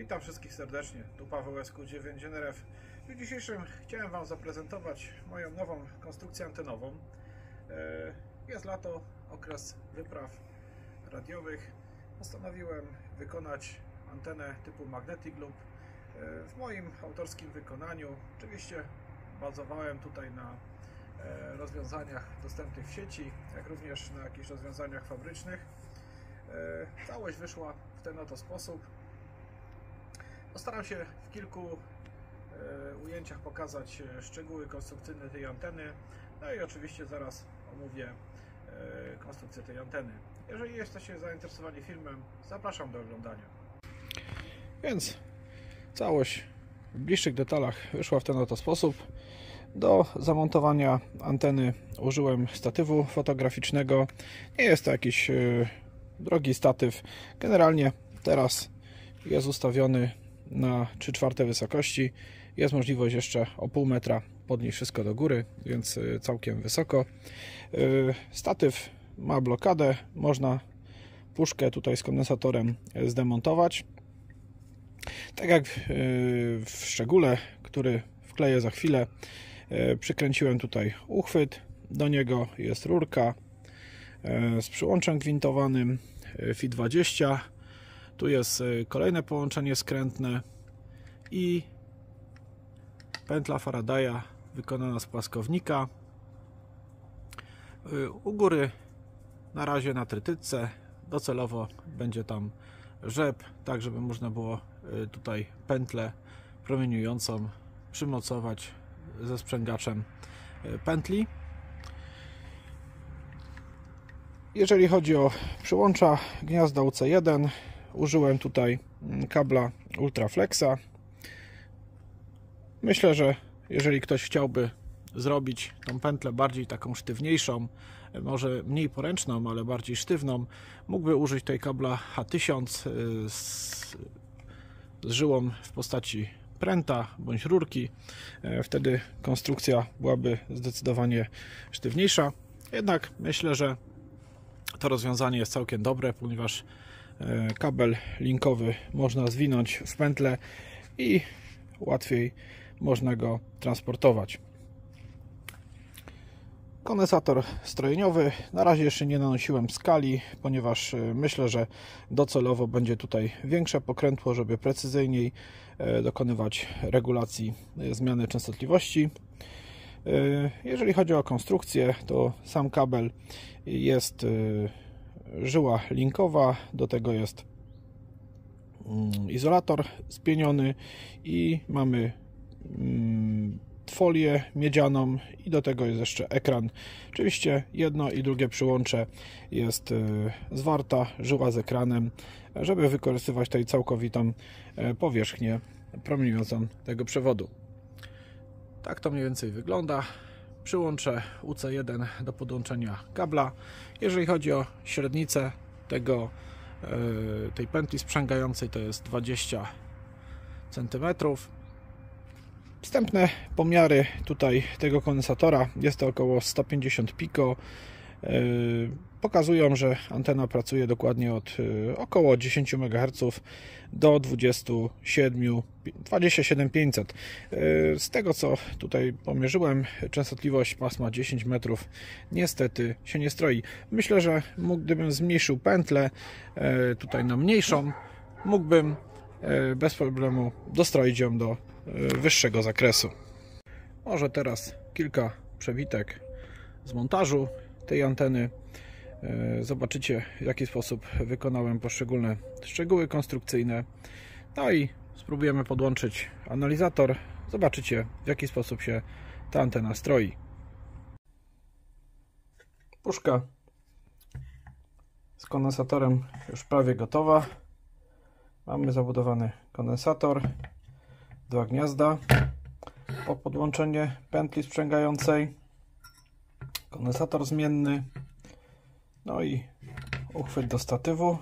Witam wszystkich serdecznie, tu Paweł SQ9NRF. W dniu dzisiejszym chciałem Wam zaprezentować moją nową konstrukcję antenową. Jest lato, okres wypraw radiowych. Postanowiłem wykonać antenę typu Magnetic Loop w moim autorskim wykonaniu. Oczywiście bazowałem tutaj na rozwiązaniach dostępnych w sieci, jak również na jakichś rozwiązaniach fabrycznych. Całość wyszła w ten oto sposób. Postaram się w kilku ujęciach pokazać szczegóły konstrukcyjne tej anteny, no i oczywiście zaraz omówię konstrukcję tej anteny. Jeżeli jesteście zainteresowani filmem, zapraszam do oglądania. Więc całość w bliższych detalach wyszła w ten oto sposób. Do zamontowania anteny użyłem statywu fotograficznego. Nie jest to jakiś drogi statyw. Generalnie teraz jest ustawiony na 3/4 wysokości. Jest możliwość jeszcze o pół metra podnieść wszystko do góry, więc całkiem wysoko. Statyw ma blokadę, można puszkę tutaj z kondensatorem zdemontować. Tak jak w szczególe, który wkleję za chwilę, przykręciłem tutaj uchwyt, do niego jest rurka z przyłączem gwintowanym FI20. Tu jest kolejne połączenie skrętne i pętla Faradaya wykonana z płaskownika. U góry na razie na trytytce, docelowo będzie tam rzep, tak żeby można było tutaj pętlę promieniującą przymocować ze sprzęgaczem pętli. Jeżeli chodzi o przyłącza gniazda UC1, użyłem tutaj kabla Ultraflexa. Myślę, że jeżeli ktoś chciałby zrobić tą pętlę bardziej taką sztywniejszą, może mniej poręczną, ale bardziej sztywną, mógłby użyć tutaj kabla H1000 z żyłą w postaci pręta bądź rurki. Wtedy konstrukcja byłaby zdecydowanie sztywniejsza. Jednak myślę, że to rozwiązanie jest całkiem dobre, ponieważ kabel linkowy można zwinąć w pętlę i łatwiej można go transportować. Kondensator strojeniowy. Na razie jeszcze nie nanosiłem skali, ponieważ myślę, że docelowo będzie tutaj większe pokrętło, żeby precyzyjniej dokonywać regulacji zmiany częstotliwości. Jeżeli chodzi o konstrukcję, to sam kabel jest żyła linkowa, do tego jest izolator spieniony i mamy folię miedzianą i do tego jest jeszcze ekran. Oczywiście jedno i drugie przyłącze jest zwarta żyła z ekranem, żeby wykorzystywać tutaj całkowitą powierzchnię promieniującą tego przewodu. Tak to mniej więcej wygląda. Przyłączę UC1 do podłączenia kabla. Jeżeli chodzi o średnicę tej pętli sprzęgającej, to jest 20 cm. Wstępne pomiary tutaj tego kondensatora, jest to około 150 pico, pokazują, że antena pracuje dokładnie od około 10 MHz do 27500. Z tego co tutaj pomierzyłem, częstotliwość pasma 10 metrów niestety się nie stroi. Myślę, że gdybym zmniejszył pętlę tutaj na mniejszą, mógłbym bez problemu dostroić ją do wyższego zakresu. Może teraz kilka przebitek z montażu tej anteny. Zobaczycie, w jaki sposób wykonałem poszczególne szczegóły konstrukcyjne. No i spróbujemy podłączyć analizator. Zobaczycie, w jaki sposób się ta antena stroi. Puszka z kondensatorem już prawie gotowa. Mamy zabudowany kondensator, dwa gniazda po podłączenie pętli sprzęgającej, kondensator zmienny, no i uchwyt do statywu.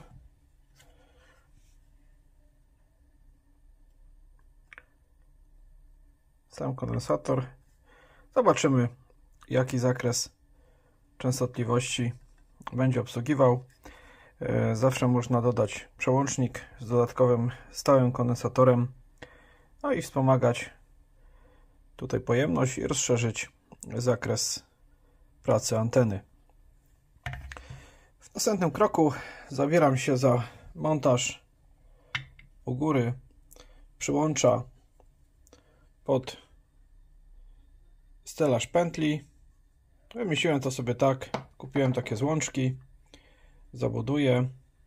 Sam kondensator. Zobaczymy, jaki zakres częstotliwości będzie obsługiwał. Zawsze można dodać przełącznik z dodatkowym stałym kondensatorem, no i wspomagać tutaj pojemność i rozszerzyć zakres pracy anteny. W następnym kroku zabieram się za montaż u góry przyłącza pod stelaż pętli. Wymyśliłem to sobie tak, kupiłem takie złączki, zabuduję.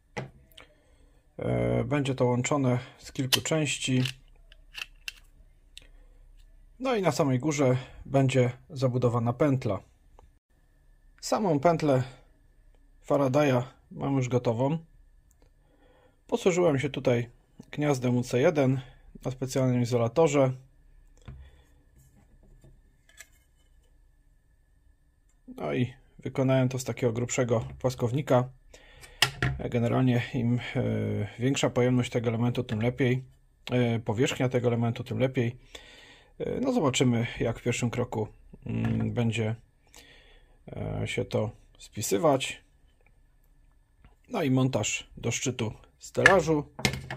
Będzie to łączone z kilku części. No i na samej górze będzie zabudowana pętla. Samą pętlę Faradaya mam już gotową. Posłużyłem się tutaj gniazdem UC1 na specjalnym izolatorze. No i wykonałem to z takiego grubszego płaskownika. Generalnie im większa pojemność tego elementu, tym lepiej. Powierzchnia tego elementu, tym lepiej. No zobaczymy, jak w pierwszym kroku będzie się to spisywać. No i montaż do szczytu stelażu.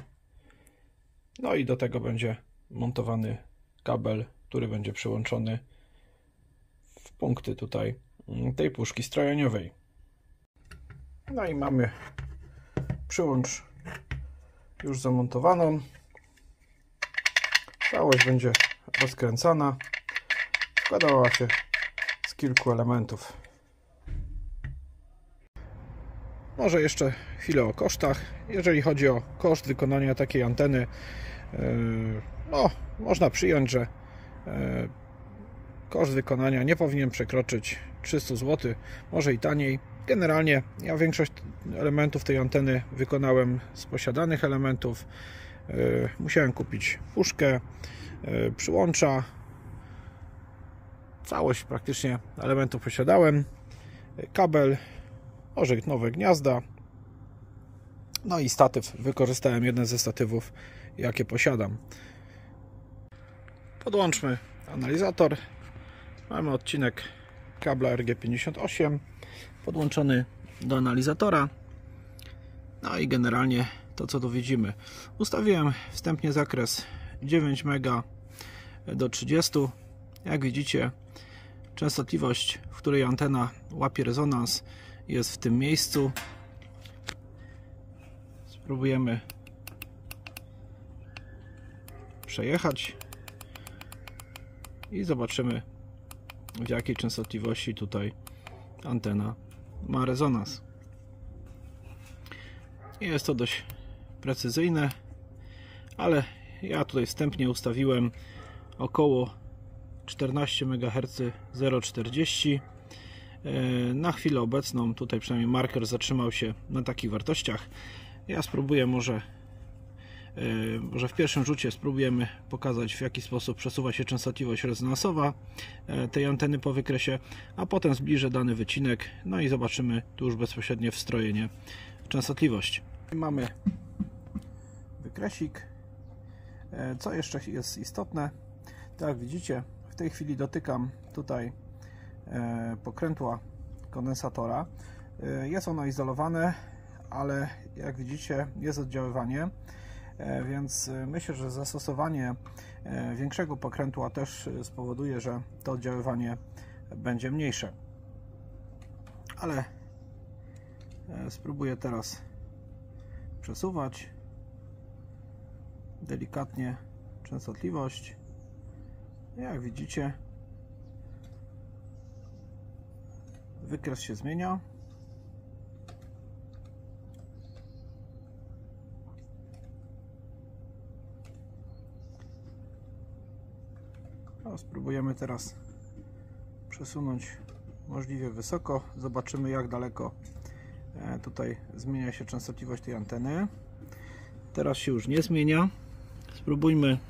No i do tego będzie montowany kabel, który będzie przyłączony w punkty tutaj tej puszki strojeniowej. No i mamy przyłącz już zamontowaną. Całość będzie rozkręcana. Składała się z kilku elementów. Może jeszcze chwilę o kosztach. Jeżeli chodzi o koszt wykonania takiej anteny, no, można przyjąć, że koszt wykonania nie powinien przekroczyć 300 zł, może i taniej. Generalnie ja większość elementów tej anteny wykonałem z posiadanych elementów. Musiałem kupić puszkę, przyłącza. Całość praktycznie elementów posiadałem. Kabel, może nowe gniazda. No i statyw. Wykorzystałem jeden ze statywów, jakie posiadam. Podłączmy analizator. Mamy odcinek kabla RG58 podłączony do analizatora. No i generalnie to, co tu widzimy. Ustawiłem wstępnie zakres 9 MHz do 30. Jak widzicie, częstotliwość, w której antena łapie rezonans, jest w tym miejscu. Spróbujemy przejechać i zobaczymy, w jakiej częstotliwości tutaj antena ma rezonans. Jest to dość precyzyjne, ale ja tutaj wstępnie ustawiłem około 14 MHz 0,40. Na chwilę obecną tutaj przynajmniej marker zatrzymał się na takich wartościach. Ja spróbuję może w pierwszym rzucie spróbujemy pokazać, w jaki sposób przesuwa się częstotliwość rezonansowa tej anteny po wykresie, a potem zbliżę dany wycinek, no i zobaczymy tu już bezpośrednie wstrojenie częstotliwości. Mamy wykresik. Co jeszcze jest istotne, tak jak widzicie, w tej chwili dotykam tutaj pokrętła kondensatora. Jest ono izolowane, ale jak widzicie, jest oddziaływanie, więc myślę, że zastosowanie większego pokrętła też spowoduje, że to oddziaływanie będzie mniejsze. Ale spróbuję teraz przesuwać delikatnie częstotliwość. Jak widzicie, wykres się zmienia. Spróbujemy teraz przesunąć możliwie wysoko. Zobaczymy, jak daleko tutaj zmienia się częstotliwość tej anteny. Teraz się już nie zmienia. Spróbujmy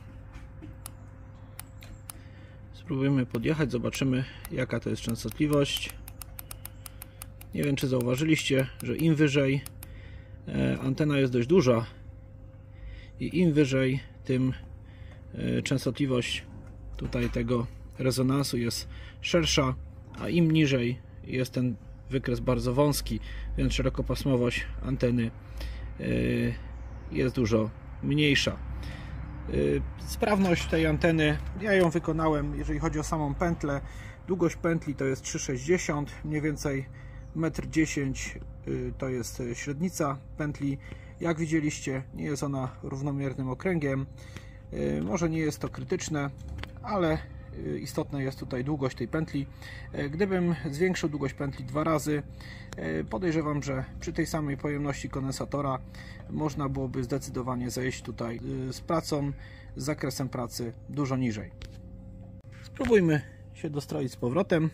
podjechać, zobaczymy, jaka to jest częstotliwość. Nie wiem, czy zauważyliście, że im wyżej antena jest dość duża i im wyżej, tym częstotliwość tutaj tego rezonansu jest szersza, a im niżej jest ten wykres bardzo wąski, więc szerokopasmowość anteny jest dużo mniejsza. Sprawność tej anteny, ja ją wykonałem, jeżeli chodzi o samą pętlę. Długość pętli to jest 3,60 m, mniej więcej 1,10 m to jest średnica pętli. Jak widzieliście, nie jest ona równomiernym okręgiem. Może nie jest to krytyczne, ale istotna jest tutaj długość tej pętli. Gdybym zwiększył długość pętli 2 razy, podejrzewam, że przy tej samej pojemności kondensatora można byłoby zdecydowanie zejść tutaj z pracą, z zakresem pracy dużo niżej. Spróbujmy się dostroić z powrotem.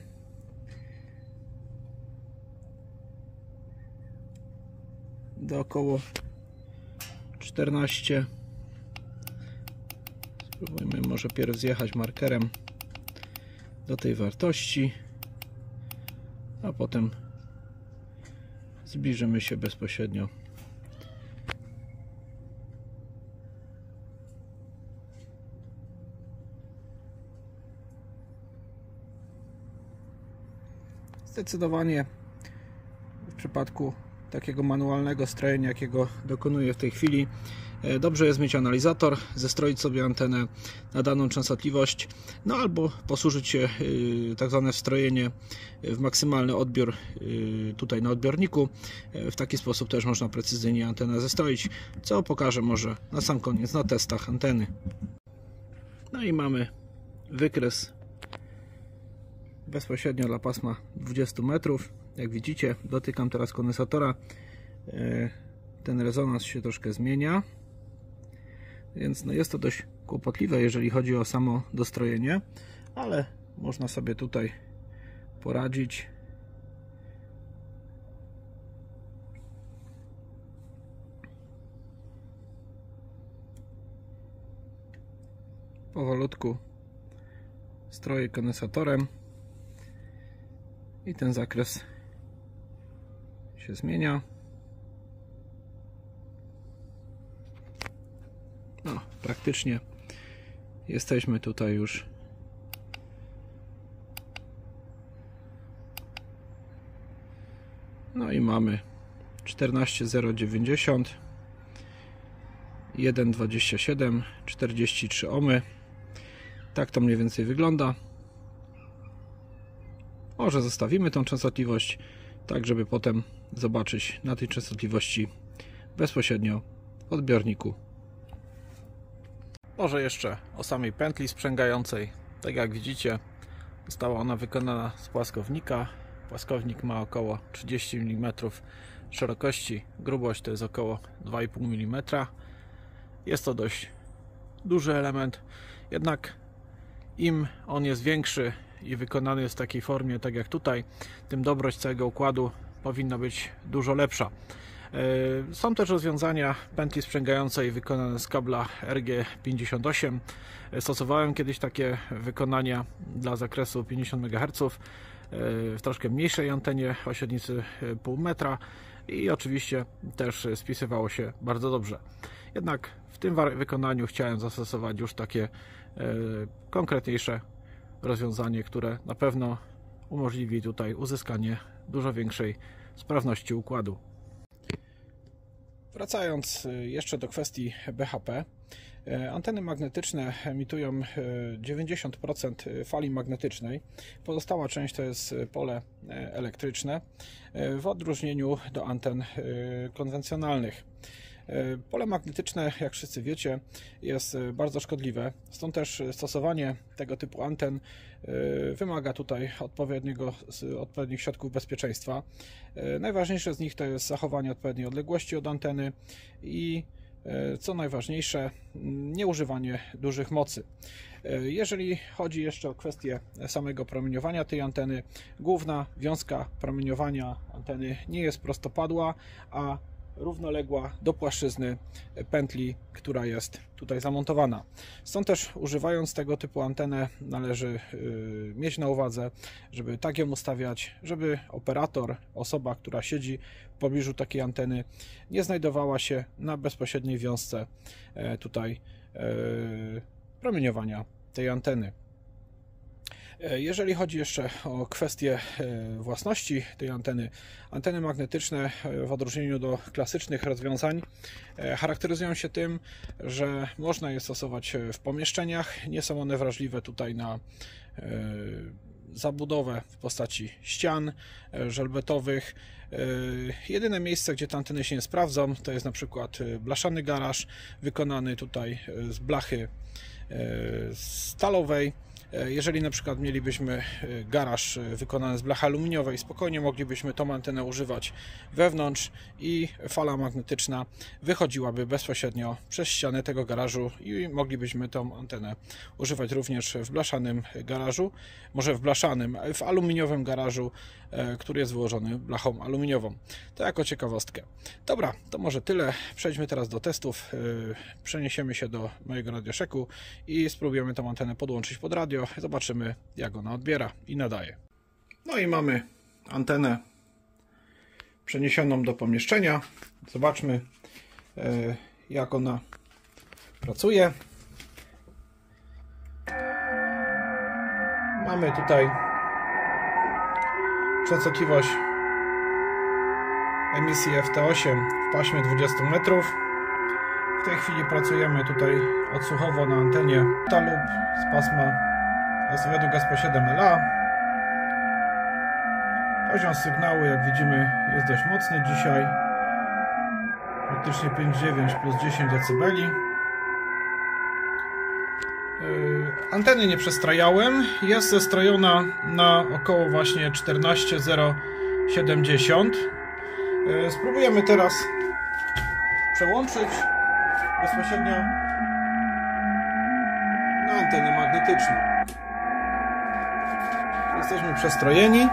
Do około 14. Spróbujmy może pierw zjechać markerem do tej wartości, a potem zbliżymy się bezpośrednio . Zdecydowanie w przypadku takiego manualnego strojenia, jakiego dokonuję w tej chwili, dobrze jest mieć analizator, zestroić sobie antenę na daną częstotliwość, no albo posłużyć się tak zwane wstrojenie w maksymalny odbiór tutaj na odbiorniku. W taki sposób też można precyzyjnie antenę zestroić, co pokażę może na sam koniec na testach anteny. No i mamy wykres bezpośrednio dla pasma 20 metrów. Jak widzicie, dotykam teraz kondensatora, ten rezonans się troszkę zmienia, więc no jest to dość kłopotliwe, jeżeli chodzi o samo dostrojenie, ale można sobie tutaj poradzić. Powolutku stroję kondensatorem i ten zakres się zmienia. No, praktycznie jesteśmy tutaj już no i mamy 14,090, 1,27, 43 ohmy. Tak to mniej więcej wygląda. Może zostawimy tą częstotliwość, tak żeby potem zobaczyć na tej częstotliwości bezpośrednio w odbiorniku. Może jeszcze o samej pętli sprzęgającej. Tak jak widzicie, została ona wykonana z płaskownika. Płaskownik ma około 30 mm szerokości, grubość to jest około 2,5 mm. Jest to dość duży element, jednak im on jest większy i wykonany jest w takiej formie, tak jak tutaj, tym dobroć całego układu powinna być dużo lepsza. Są też rozwiązania pętli sprzęgającej wykonane z kabla RG58. Stosowałem kiedyś takie wykonania dla zakresu 50 MHz w troszkę mniejszej antenie o średnicy 0,5 metra i oczywiście też spisywało się bardzo dobrze. Jednak w tym wykonaniu chciałem zastosować już takie konkretniejsze rozwiązanie, które na pewno umożliwi tutaj uzyskanie dużo większej sprawności układu. Wracając jeszcze do kwestii BHP, anteny magnetyczne emitują 90% fali magnetycznej, pozostała część to jest pole elektryczne, w odróżnieniu do anten konwencjonalnych. Pole magnetyczne, jak wszyscy wiecie, jest bardzo szkodliwe, stąd też stosowanie tego typu anten wymaga tutaj odpowiednich środków bezpieczeństwa. Najważniejsze z nich to jest zachowanie odpowiedniej odległości od anteny i co najważniejsze, nieużywanie dużych mocy. Jeżeli chodzi jeszcze o kwestię samego promieniowania tej anteny, główna wiązka promieniowania anteny nie jest prostopadła, a równoległa do płaszczyzny pętli, która jest tutaj zamontowana. Stąd też używając tego typu antenę należy mieć na uwadze, żeby tak ją ustawiać, żeby operator, osoba, która siedzi w pobliżu takiej anteny, nie znajdowała się na bezpośredniej wiązce tutaj promieniowania tej anteny. Jeżeli chodzi jeszcze o kwestię własności tej anteny, anteny magnetyczne w odróżnieniu do klasycznych rozwiązań charakteryzują się tym, że można je stosować w pomieszczeniach. Nie są one wrażliwe tutaj na zabudowę w postaci ścian żelbetowych. Jedyne miejsce, gdzie te anteny się nie sprawdzą, to jest na przykład blaszany garaż wykonany tutaj z blachy stalowej. Jeżeli na przykład mielibyśmy garaż wykonany z blachy aluminiowej, spokojnie moglibyśmy tą antenę używać wewnątrz i fala magnetyczna wychodziłaby bezpośrednio przez ścianę tego garażu i moglibyśmy tą antenę używać również w blaszanym garażu, może w blaszanym, w aluminiowym garażu, który jest wyłożony blachą aluminiową. To jako ciekawostkę. Dobra, to może tyle. Przejdźmy teraz do testów. Przeniesiemy się do mojego radioszeku i spróbujemy tą antenę podłączyć pod radio. Zobaczymy, jak ona odbiera i nadaje. No i mamy antenę przeniesioną do pomieszczenia. Zobaczmy, jak ona pracuje. Mamy tutaj częstotliwość emisji FT8 w paśmie 20 metrów. W tej chwili pracujemy tutaj odsłuchowo na antenie Talub z pasma według SP7LA. Poziom sygnału, jak widzimy, jest dość mocny dzisiaj. Praktycznie 5,9 plus 10 dB. Anteny nie przestrajałem. Jest zestrojona na około właśnie 14,070. Spróbujemy teraz przełączyć bezpośrednio na antenę magnetyczną. Jesteśmy przestrojeni.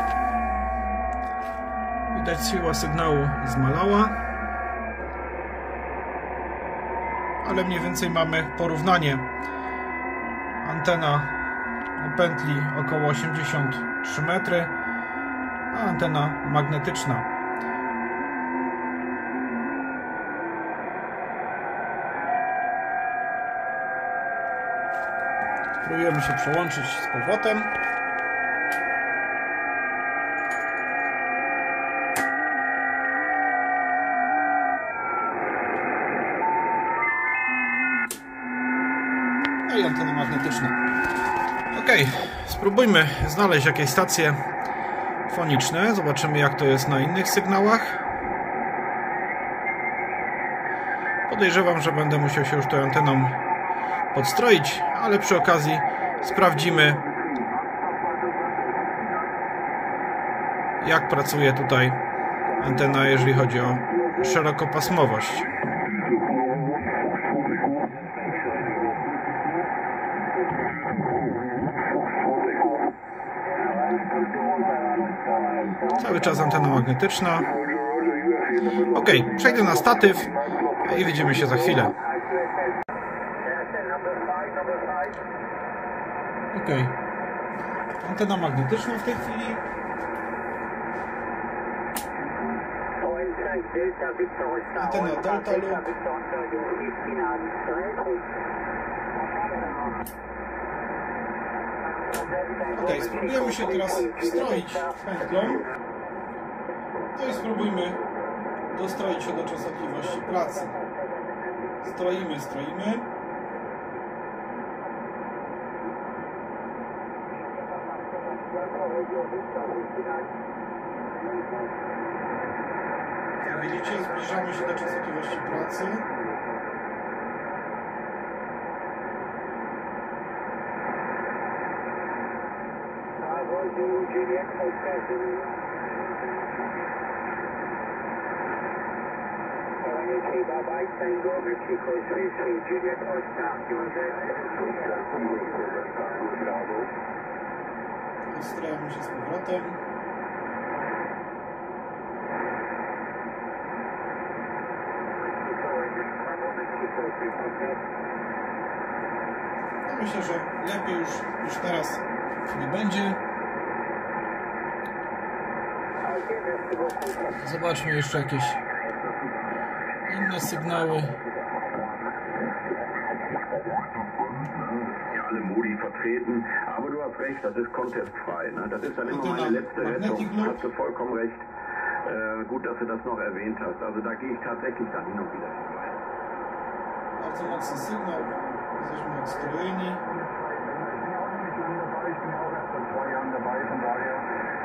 Widać, siła sygnału zmalała, ale mniej więcej mamy porównanie. Antena o pętli około 83 metry, a antena magnetyczna spróbujemy się przełączyć z powrotem. No i antena magnetyczna. Ok, spróbujmy znaleźć jakieś stacje foniczne. Zobaczymy, jak to jest na innych sygnałach. Podejrzewam, że będę musiał się już tą anteną podstroić, ale przy okazji sprawdzimy, jak pracuje tutaj antena, jeżeli chodzi o szerokopasmowość. Cały czas antena magnetyczna. Ok, przejdę na statyw i widzimy się za chwilę. Ok, antena magnetyczna w tej chwili. Antena Delta Loop. Ok, spróbujemy się teraz wstroić pętlą. No i spróbujmy dostroić się do częstotliwości pracy. Stroimy. Jak widzicie, zbliżamy się do częstotliwości pracy. Odstrajamy się z powrotem. No myślę, że lepiej już teraz nie będzie. Zobaczmy jeszcze jakieś inne sygnały. alle Modi vertreten. Aber du hast recht, das ist contestfrei. Ne? Das ist dann immer meine letzte Rettung. Hast du vollkommen recht. Gut, dass du das noch erwähnt hast. Also da gehe ich tatsächlich dann hin und wieder vorbei. Bardzo mocny sygnał. Jesteśmy odstrojeni. Ich bin auch erst seit 2 Jahren dabei, von daher.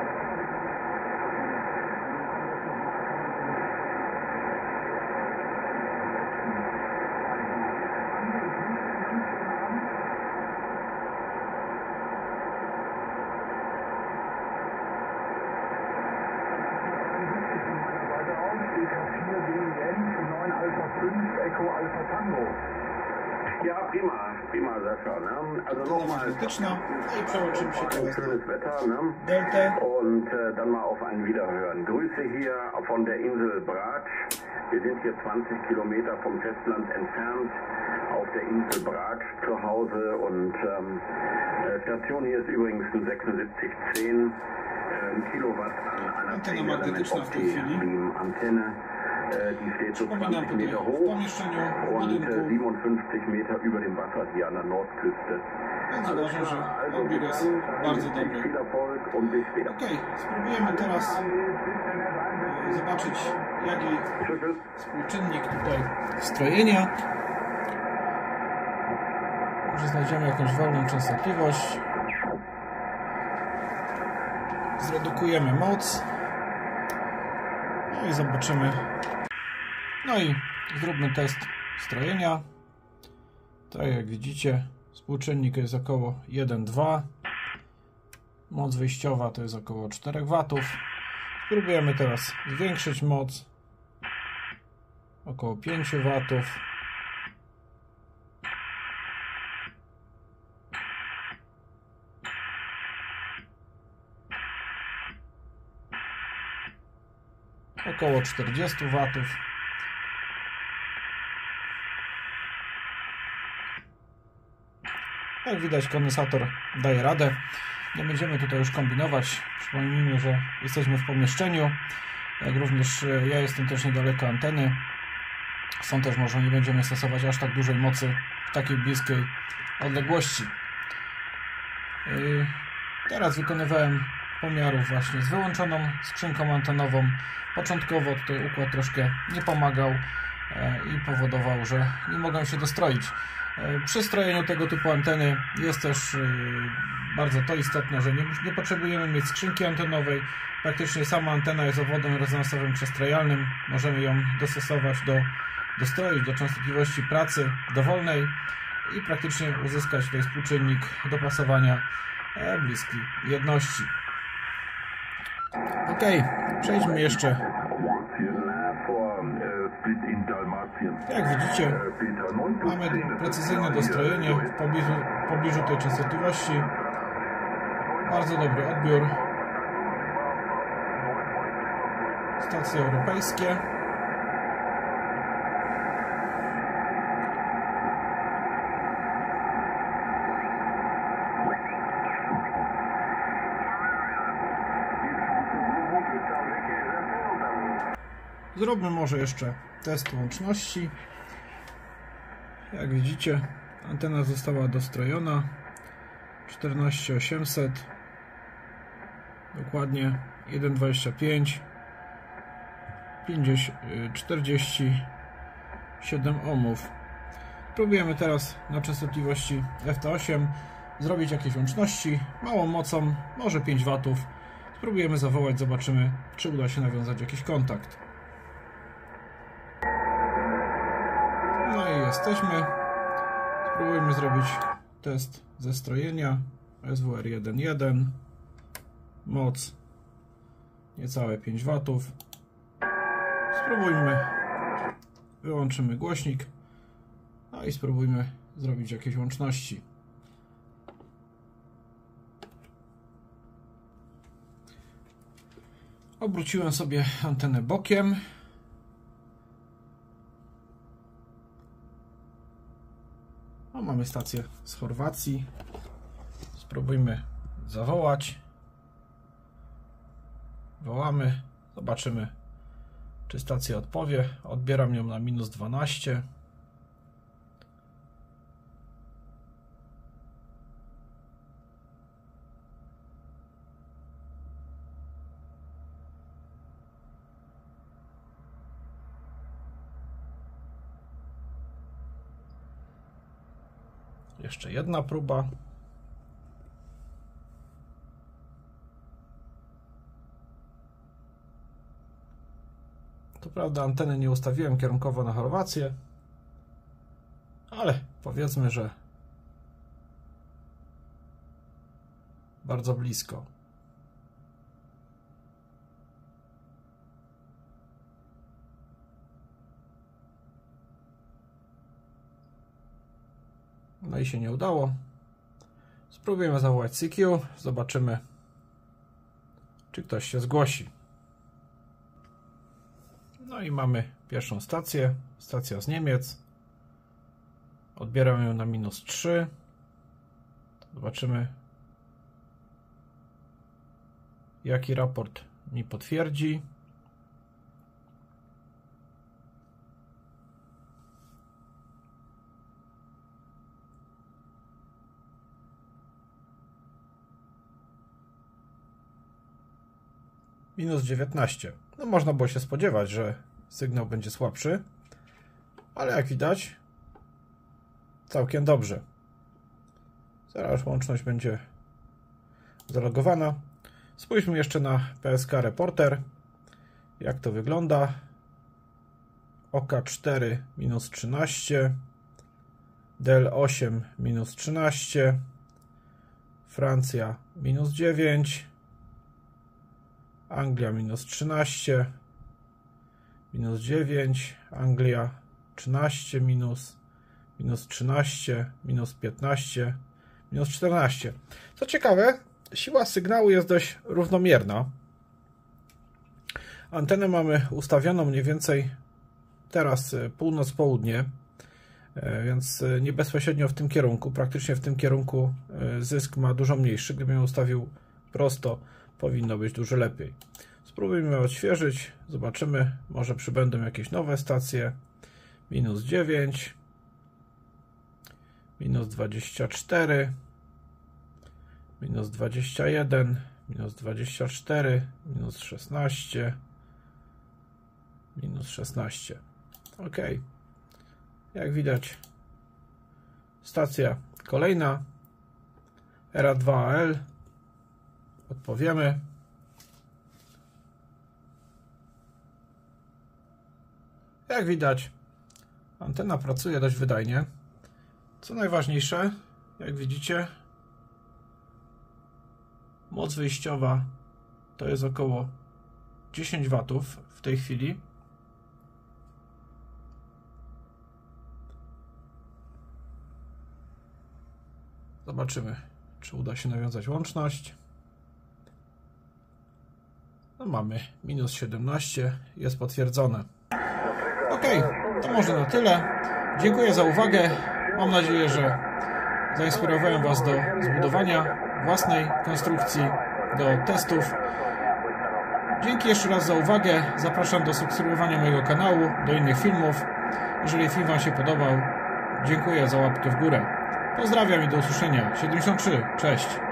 Ja, prima Sascha. Ne? Also nochmal schönes Wetter, ne? Und dann mal auf ein Wiederhören. Grüße hier von der Insel Brač. Wir sind hier 20 Kilometer vom Festland entfernt auf der Insel Brač zu Hause und Station hier ist übrigens ein 7610 Kilowatt an einer 10 Element Opti-Beam-Antenne. Die steht so 20 Meter hoch und 57 Meter über dem Wasser hier an der Nordküste. Alles klar, also viel Erfolg und bis später. Okej, spróbujemy teraz zobaczyć, jaki współczynnik tutaj strojenia. Może znajdziemy jakąś wolną częstotliwość. Zredukujemy moc. No i zobaczymy. No i zróbmy test strojenia. Tak jak widzicie, współczynnik jest około 1,2. Moc wyjściowa to jest około 4 W. Spróbujemy teraz zwiększyć moc. Około 5 W. Około 40 W. Jak widać, kondensator daje radę. Nie będziemy tutaj już kombinować. Przypomnijmy, że jesteśmy w pomieszczeniu. Jak również ja jestem też niedaleko anteny. Stąd też może nie będziemy stosować aż tak dużej mocy w takiej bliskiej odległości. Teraz wykonywałem pomiarów właśnie z wyłączoną skrzynką antenową. Początkowo tutaj układ troszkę nie pomagał i powodował, że nie mogłem się dostroić. Przy strojeniu tego typu anteny jest też bardzo to istotne, że nie potrzebujemy mieć skrzynki antenowej. Praktycznie sama antena jest obwodem rezonansowym przestrojalnym. Możemy ją dostosować dostroić do częstotliwości pracy dowolnej i praktycznie uzyskać tutaj współczynnik dopasowania bliski jedności. Ok, przejdźmy jeszcze. Jak widzicie, mamy precyzyjne dostrojenie w pobliżu tej częstotliwości. Bardzo dobry odbiór. Stacje europejskie. Zróbmy może jeszcze test łączności. Jak widzicie, antena została dostrojona. 14800, dokładnie 1,25, 47 ohmów. Próbujemy teraz na częstotliwości FT8 zrobić jakieś łączności małą mocą, może 5 W. Spróbujemy zawołać, zobaczymy, czy uda się nawiązać jakiś kontakt. No i jesteśmy. Spróbujmy zrobić test zestrojenia. SWR1.1. Moc niecałe 5 W. Spróbujmy. Wyłączymy głośnik. No i spróbujmy zrobić jakieś łączności. Obróciłem sobie antenę bokiem. O, mamy stację z Chorwacji. Spróbujmy zawołać. Wołamy. Zobaczymy, czy stacja odpowie. Odbieram ją na -12. Jeszcze jedna próba. To prawda, anteny nie ustawiłem kierunkowo na Chorwację, ale powiedzmy, że bardzo blisko. No i się nie udało. Spróbujemy zawołać CQ. Zobaczymy, czy ktoś się zgłosi. No i mamy pierwszą stację. Stacja z Niemiec. Odbieram ją na -3. Zobaczymy, jaki raport mi potwierdzi. -19. No można było się spodziewać, że sygnał będzie słabszy, ale jak widać całkiem dobrze. Zaraz łączność będzie zalogowana. Spójrzmy jeszcze na PSK Reporter, jak to wygląda. OK4 -13, DL8 -13, Francja -9, Anglia -13, -9, Anglia 13, -13, -15, -14. Co ciekawe, siła sygnału jest dość równomierna. Antenę mamy ustawioną mniej więcej teraz północ-południe, więc nie bezpośrednio w tym kierunku. Praktycznie w tym kierunku zysk ma dużo mniejszy. Gdybym ją ustawił prosto, powinno być dużo lepiej. Spróbujmy odświeżyć. Zobaczymy, może przybędą jakieś nowe stacje. -9, -24, -21, -24, -16, -16. OK. Jak widać, stacja kolejna, ERA2AL. Odpowiemy. Jak widać, antena pracuje dość wydajnie. Co najważniejsze, jak widzicie, moc wyjściowa to jest około 10 W w tej chwili. Zobaczymy, czy uda się nawiązać łączność. No mamy -17, jest potwierdzone. OK, to może na tyle. Dziękuję za uwagę. Mam nadzieję, że zainspirowałem Was do zbudowania własnej konstrukcji, do testów. Dzięki jeszcze raz za uwagę. Zapraszam do subskrybowania mojego kanału, do innych filmów. Jeżeli film Wam się podobał, dziękuję za łapkę w górę. Pozdrawiam i do usłyszenia. 73. Cześć.